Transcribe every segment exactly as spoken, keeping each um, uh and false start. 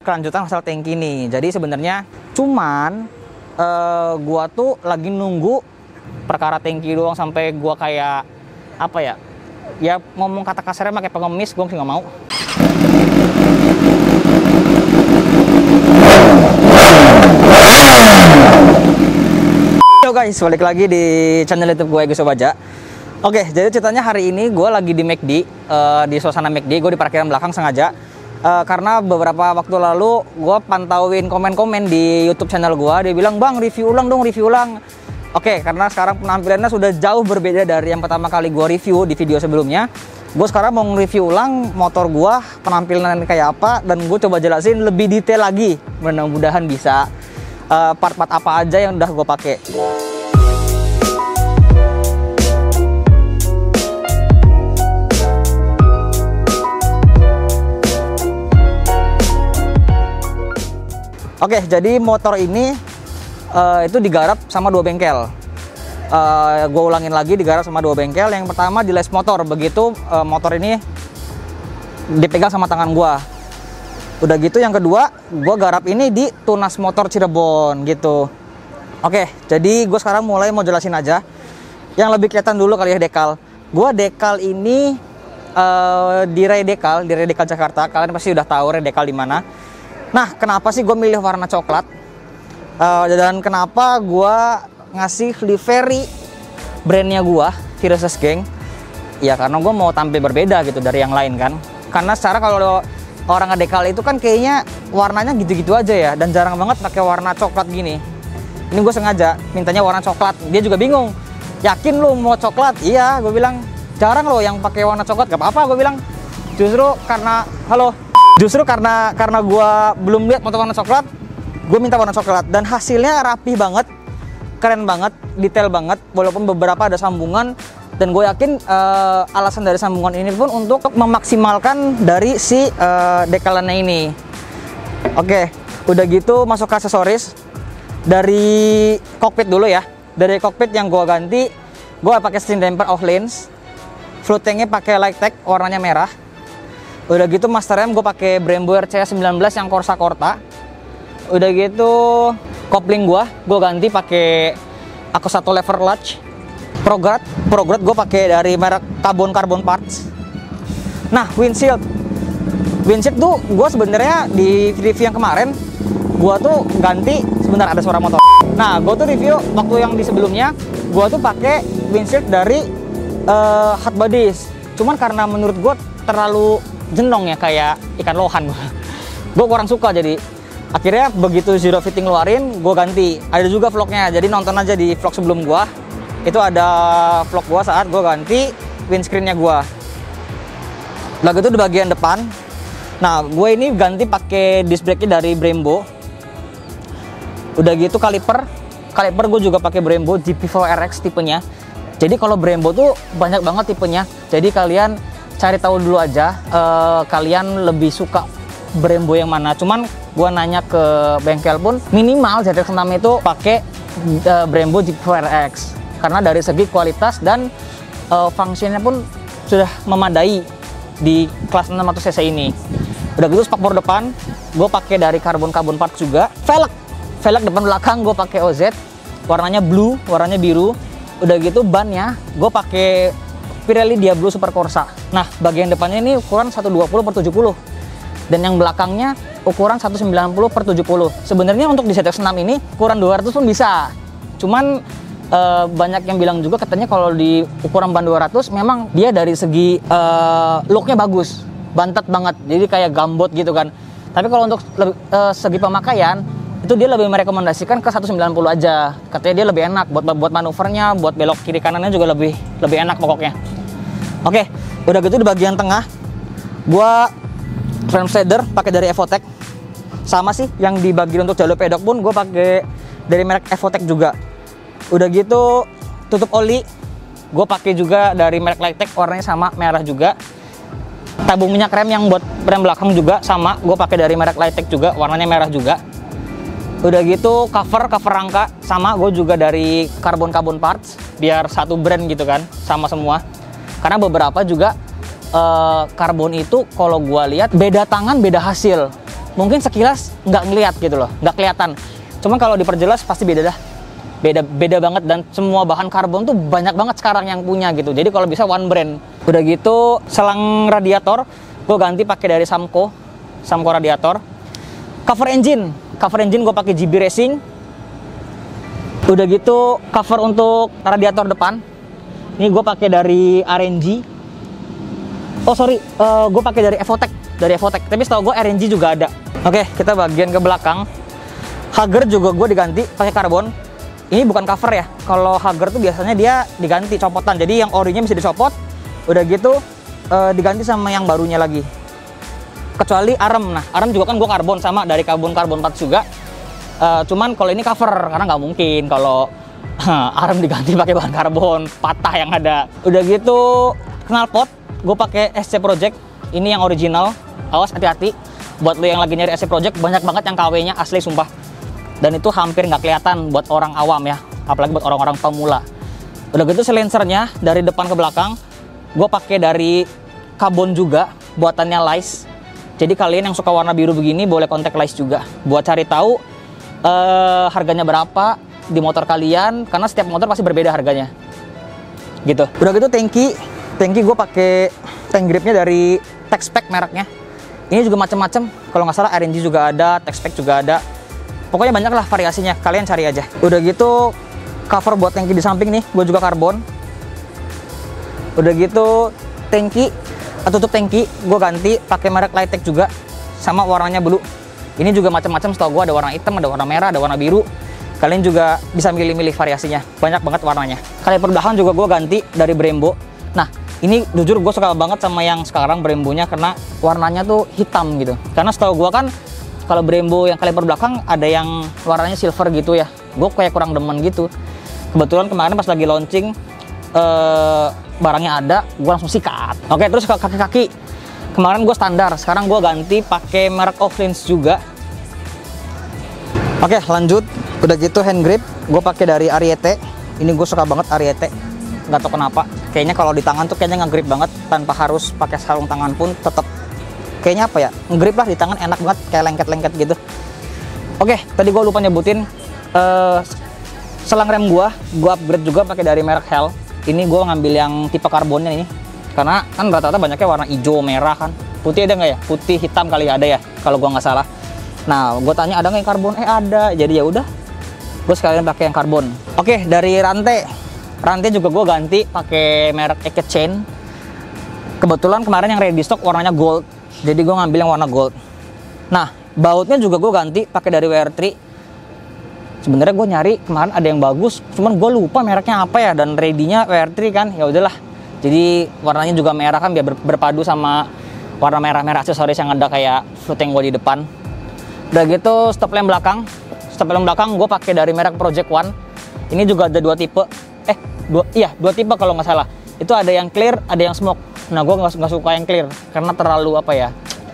kelanjutan masalah tangki nih. Jadi sebenarnya cuman uh, gua tuh lagi nunggu perkara tangki doang sampai gua kayak apa ya? Ya ngomong kata kasarnya pakai pengemis, gua sih nggak mau. Halo guys, balik lagi di channel YouTube gue, Egi Sobaja. Oke, jadi ceritanya hari ini gue lagi di McD, uh, di suasana McD. Gue di parkiran belakang sengaja uh, karena beberapa waktu lalu gue pantauin komen-komen di YouTube channel gue. Dia bilang, bang review ulang dong, review ulang. Oke, karena sekarang penampilannya sudah jauh berbeda dari yang pertama kali gue review di video sebelumnya. Gue sekarang mau nge-review ulang motor gue, penampilannya kayak apa, dan gue coba jelasin lebih detail lagi. Mudah-mudahan bisa part-part uh, apa aja yang udah gue pakai. Oke, jadi motor ini uh, itu digarap sama dua bengkel. Uh, gue ulangin lagi, digarap sama dua bengkel. Yang pertama di Les Motor, begitu uh, motor ini dipegang sama tangan gue. Udah gitu yang kedua, gue garap ini di Tunas Motor Cirebon gitu. Oke, jadi gue sekarang mulai mau jelasin aja. Yang lebih kelihatan dulu kali ya dekal. Gue dekal ini uh, di Ray Dekal, di Ray Dekal Jakarta. Kalian pasti udah tahu Ray Dekal di mana. Nah, kenapa sih gue milih warna coklat? Uh, dan kenapa gue ngasih livery brandnya gue, Viroses Gang? Ya karena gue mau tampil berbeda gitu dari yang lain kan. Karena secara kalau orang ngedekal itu kan kayaknya warnanya gitu-gitu aja ya, dan jarang banget pakai warna coklat gini. Ini gue sengaja mintanya warna coklat. Dia juga bingung. Yakin lu mau coklat? Iya, gue bilang. Jarang loh yang pakai warna coklat. Gak apa-apa, gue bilang. Justru karena halo, justru karena karena gue belum lihat motor warna coklat, gue minta warna coklat dan hasilnya rapi banget, keren banget, detail banget. Walaupun beberapa ada sambungan. Dan gue yakin uh, alasan dari sambungan ini pun untuk memaksimalkan dari si uh, dekalannya ini. Oke, udah gitu masuk ke aksesoris. Dari kokpit dulu ya. Dari kokpit yang gue ganti, gue pakai string damper Off-Lens. Float tanknya pakai Lighttech, warnanya merah. Udah gitu master rem gue pakai Brembo R C sembilan belas yang Corsa Corta. Udah gitu kopling gue, gue ganti pakai Akosato Lever Clutch. Prograd, Prograd gue pakai dari merek Carbon Carbon Parts. Nah, windshield, windshield tuh gue sebenarnya di review yang kemarin gue tuh ganti. Sebentar, ada suara motor. Nah, gue tuh review waktu yang di sebelumnya gue tuh pakai windshield dari uh, Hot Bodies. Cuman karena menurut gue terlalu jenong ya, kayak ikan lohan. Gue kurang suka, jadi akhirnya begitu Zero Fitting ngeluarin, gue ganti. Ada juga vlognya, jadi nonton aja di vlog sebelum gue. Itu ada vlog gua saat gua ganti windscreennya gua. Lalu itu di bagian depan. Nah, gue ini ganti pakai disc brake-nya dari Brembo. Udah gitu kaliper, kaliper gue juga pakai Brembo G P empat R X tipenya. Jadi kalau Brembo tuh banyak banget tipenya. Jadi kalian cari tahu dulu aja, uh, kalian lebih suka Brembo yang mana. Cuman gua nanya ke bengkel pun minimal Z X enam itu pakai uh, Brembo G P empat R X. Karena dari segi kualitas dan uh, fungsinya pun sudah memadai di kelas enam ratus cc ini. Udah gitu spakbor depan gue pakai dari Carbon Carbon Parts juga. Velg, velg depan belakang gue pakai O Z, warnanya blue, warnanya biru. Udah gitu bannya gue pakai Pirelli Diablo Super Corsa. Nah, bagian depannya ini ukuran seratus dua puluh per tujuh puluh dan yang belakangnya ukuran seratus sembilan puluh per tujuh puluh. Sebenarnya untuk di Z X enam ini ukuran dua ratus pun bisa. Cuman Uh, banyak yang bilang juga katanya kalau di ukuran ban dua ratus memang dia dari segi uh, looknya bagus, bantet banget, jadi kayak gambot gitu kan. Tapi kalau untuk lebih, uh, segi pemakaian itu dia lebih merekomendasikan ke seratus sembilan puluh aja. Katanya dia lebih enak buat buat manuvernya, buat belok kiri kanannya juga lebih lebih enak pokoknya. Oke, udah gitu di bagian tengah gua frame slider pakai dari Evotech. Sama sih yang di bagian untuk jalur pedok pun gua pakai dari merek Evotech juga. Udah gitu tutup oli gue pakai juga dari merek Lighttech, warnanya sama merah juga. Tabung minyak rem yang buat rem belakang juga sama, gue pakai dari merek Lighttech juga, warnanya merah juga. Udah gitu cover cover rangka sama, gue juga dari Carbon Carbon Parts, biar satu brand gitu kan, sama semua. Karena beberapa juga uh, karbon itu kalau gue lihat beda tangan beda hasil. mungkin sekilas nggak ngeliat gitu loh, nggak kelihatan. Cuman kalau diperjelas pasti beda dah. Beda beda banget, dan semua bahan karbon tuh banyak banget sekarang yang punya gitu. Jadi kalau bisa one brand. Udah gitu selang radiator gue ganti pakai dari Samco, Samco radiator. Cover engine, cover engine gue pakai G B Racing. Udah gitu cover untuk radiator depan, ini gue pakai dari R N G. Oh sorry, uh, gue pakai dari Evotech, dari Evotech. Tapi setahu gue R N G juga ada. Oke, kita bagian ke belakang. Hager juga gue diganti pakai karbon. Ini bukan cover ya. Kalau Hager tuh biasanya dia diganti copotan. Jadi yang orinya bisa dicopot. Udah gitu uh, diganti sama yang barunya lagi. Kecuali arem. Nah, arem juga kan gue karbon, sama dari karbon karbon empat juga. Uh, cuman kalau ini cover, karena nggak mungkin kalau uh, arem diganti pakai bahan karbon, patah yang ada. Udah gitu knalpot gue pakai S C Project. Ini yang original. Awas hati-hati. Buat lo yang lagi nyari S C Project, banyak banget yang K W-nya asli sumpah. Dan itu hampir nggak kelihatan buat orang awam ya, apalagi buat orang-orang pemula. Udah gitu silencernya dari depan ke belakang gue pakai dari karbon juga, buatannya Leis. Jadi kalian yang suka warna biru begini boleh kontak Leis juga buat cari tahu uh, harganya berapa di motor kalian, karena setiap motor pasti berbeda harganya gitu. Udah gitu tangki tangki gue pakai tank gripnya dari Texpac mereknya. Ini juga macam-macam, kalau nggak salah R N G juga ada, Texpac juga ada. Pokoknya banyak lah variasinya, kalian cari aja. Udah gitu cover buat tangki di samping nih, gue juga karbon. Udah gitu tangki, tutup tangki gue ganti pakai merek Lightech juga, sama warnanya blue. Ini juga macam-macam, setahu gue ada warna hitam, ada warna merah, ada warna biru. Kalian juga bisa milih-milih variasinya, banyak banget warnanya. Kaliper belakang juga gue ganti dari Brembo. Nah ini jujur gue suka banget sama yang sekarang Brembonya, karena warnanya tuh hitam gitu. Karena setahu gue kan kalau Brembo yang kaliper belakang ada yang warnanya silver gitu ya, gue kayak kurang demen gitu. Kebetulan kemarin pas lagi launching eh, barangnya ada, gue langsung sikat. Oke, terus kaki-kaki kemarin gue standar, sekarang gue ganti pakai merek Offlins juga. Oke lanjut, udah gitu hand grip gue pakai dari Ariete. Ini gue suka banget Ariete, nggak tau kenapa. Kayaknya kalau di tangan tuh kayaknya nge-grip banget, tanpa harus pakai sarung tangan pun tetap kayaknya apa ya, nge-grip lah di tangan, enak banget, kayak lengket-lengket gitu. Oke, tadi gue lupa nyebutin uh, selang rem gue, gue upgrade juga pakai dari merek Hell. Ini gue ngambil yang tipe karbonnya ini, karena kan rata-rata banyaknya warna hijau, merah kan. Putih ada nggak ya? Putih, hitam kali ada ya, kalau gue nggak salah. Nah, gue tanya ada nggak yang karbon? Eh ada, jadi ya udah, gue sekalian pakai yang karbon. Oke, dari rantai, rantai juga gue ganti pakai merek Eke Chain. Kebetulan kemarin yang ready stock warnanya gold, jadi gue ngambil yang warna gold. Nah, bautnya juga gue ganti pakai dari W R tiga. Sebenarnya gue nyari kemarin ada yang bagus, cuman gue lupa mereknya apa ya, dan ready-nya W R tiga kan. Ya udahlah. Jadi warnanya juga merah kan, biar berpadu sama warna merah-merah aksesoris yang ada kayak floating gue di depan. Udah gitu stop lamp belakang. Stop lamp belakang gue pakai dari merek Project One. Ini juga ada dua tipe. Eh, dua iya, dua tipe kalau nggak salah. Itu ada yang clear, ada yang smoke. Nah, gue nggak suka yang clear karena terlalu apa ya?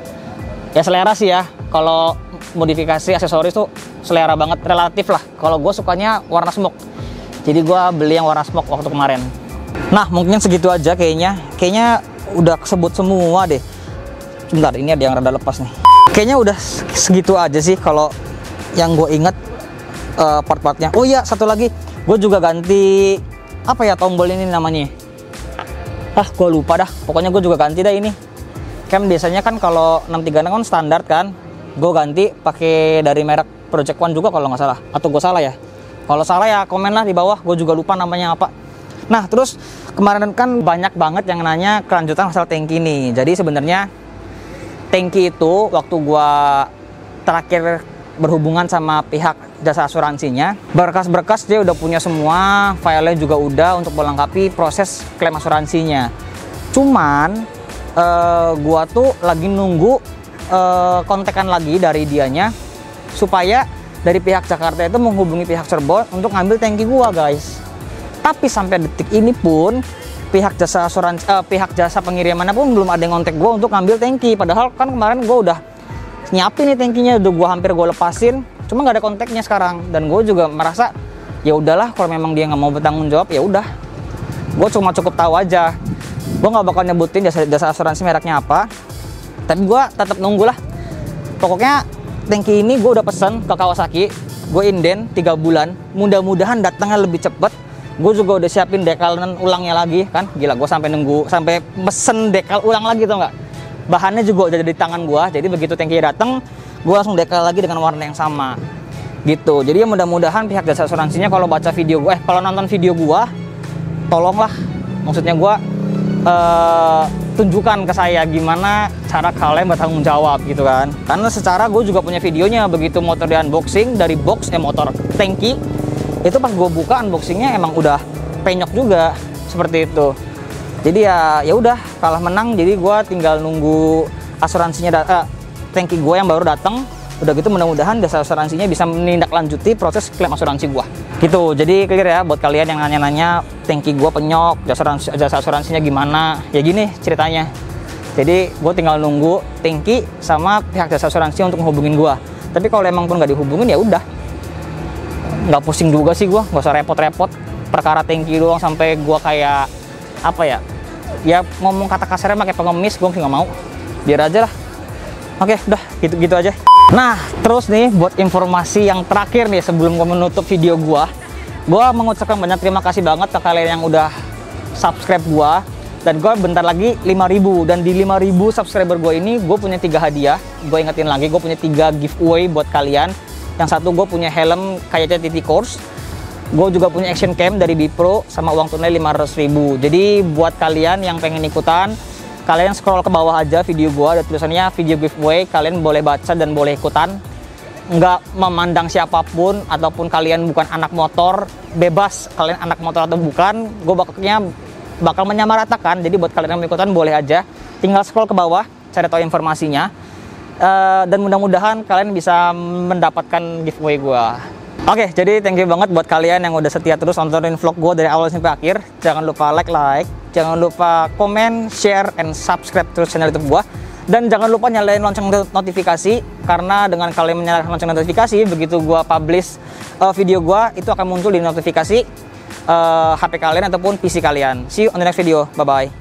Ya selera sih ya. Kalau modifikasi aksesoris tuh selera banget, relatif lah. Kalau gue sukanya warna smoke, jadi gue beli yang warna smoke waktu kemarin. Nah, mungkin segitu aja kayaknya. Kayaknya udah kesebut semua deh. Sebentar, ini ada yang rada lepas nih. Kayaknya udah segitu aja sih kalau yang gue inget uh, part-partnya. Oh iya, satu lagi, gue juga ganti apa ya tombol ini namanya? Ah, gue lupa dah. Pokoknya gue juga ganti dah ini. Kan biasanya kan kalau enam tiga enam kan standar kan. Gue ganti pakai dari merek Project One juga kalau nggak salah. Atau gue salah ya? Kalau salah ya komen lah di bawah. Gue juga lupa namanya apa. Nah, terus kemarin kan banyak banget yang nanya kelanjutan masalah tangki nih. Jadi sebenarnya tangki itu waktu gue terakhir berhubungan sama pihak jasa asuransinya, berkas-berkas dia udah punya semua, filenya juga udah untuk melengkapi proses klaim asuransinya. Cuman uh, gua tuh lagi nunggu uh, kontekan lagi dari dianya supaya dari pihak Jakarta itu menghubungi pihak Cirebon untuk ngambil tangki gua, guys. Tapi sampai detik ini pun pihak jasa asuransi uh, pihak jasa pengirimannya pun belum ada yang kontak gua untuk ngambil tangki. Padahal kan kemarin gua udah nyiapin nih tangkinya, udah gue hampir gue lepasin, cuma nggak ada kontaknya sekarang. Dan gue juga merasa ya udahlah, kalau memang dia nggak mau bertanggung jawab ya udah, gue cuma cukup tahu aja. Gue nggak bakal nyebutin jasa, jasa asuransi mereknya apa, tapi gue tetap nunggu lah Pokoknya tangki ini gue udah pesen ke Kawasaki, gue inden tiga bulan, mudah-mudahan datangnya lebih cepet. Gue juga udah siapin dekalan ulangnya lagi kan, gila gue sampai nunggu sampai mesen dekal ulang lagi tau nggak. Bahannya juga udah di tangan gue, jadi begitu tangkinya datang gue langsung dekal lagi dengan warna yang sama gitu. Jadi ya mudah-mudahan pihak jasa asuransinya kalau baca video gue, eh kalau nonton video gue, tolonglah, maksudnya gue uh, tunjukkan ke saya gimana cara kalian bertanggung jawab gitu kan. Karena secara gue juga punya videonya, begitu motor di unboxing dari box eh motor tangki itu pas gue buka unboxingnya emang udah penyok juga seperti itu. Jadi ya ya udah kalah menang. Jadi gue tinggal nunggu asuransinya uh, tangki gue yang baru datang. Udah gitu mudah-mudahan jasa asuransinya bisa menindaklanjuti proses klaim asuransi gua. Gitu. Jadi clear ya buat kalian yang nanya-nanya tangki gua penyok, jasa asuransi, jasa asuransinya gimana. Ya gini ceritanya. Jadi gua tinggal nunggu tangki sama pihak jasa asuransi untuk menghubungin gua. Tapi kalau emang pun nggak dihubungin ya udah. Nggak pusing juga sih gua, nggak usah repot-repot. Perkara tangki doang sampai gua kayak apa ya? Ya ngomong kata kasarnya pakai pengemis, gua nggak mau. Biar aja lah. Oke, udah gitu-gitu aja. Nah, terus nih buat informasi yang terakhir nih sebelum gue menutup video gua, gua mengucapkan banyak terima kasih banget ke kalian yang udah subscribe gua. Dan gue bentar lagi lima ribu, dan di lima ribu subscriber gue ini gue punya tiga hadiah. Gue ingetin lagi, gue punya tiga giveaway buat kalian. Yang satu gue punya helm Kayaknya T T Course. Gue juga punya action cam dari Bipro sama uang tunai lima ratus ribu. Jadi buat kalian yang pengen ikutan, kalian scroll ke bawah aja video gua, ada tulisannya video giveaway, kalian boleh baca dan boleh ikutan. Nggak memandang siapapun, ataupun kalian bukan anak motor, bebas kalian anak motor atau bukan, gue bakalnya bakal menyamaratakan. Jadi buat kalian yang mau ikutan boleh aja, tinggal scroll ke bawah, cari tahu informasinya. Uh, dan mudah-mudahan kalian bisa mendapatkan giveaway gua. Oke, jadi thank you banget buat kalian yang udah setia terus nontonin vlog gue dari awal sampai akhir. Jangan lupa like, like, jangan lupa komen, share, and subscribe terus channel YouTube gue. Dan jangan lupa nyalain lonceng notifikasi, karena dengan kalian menyalakan lonceng notifikasi, begitu gue publish uh, video gue, itu akan muncul di notifikasi uh, H P kalian ataupun P C kalian. See you on the next video, bye-bye.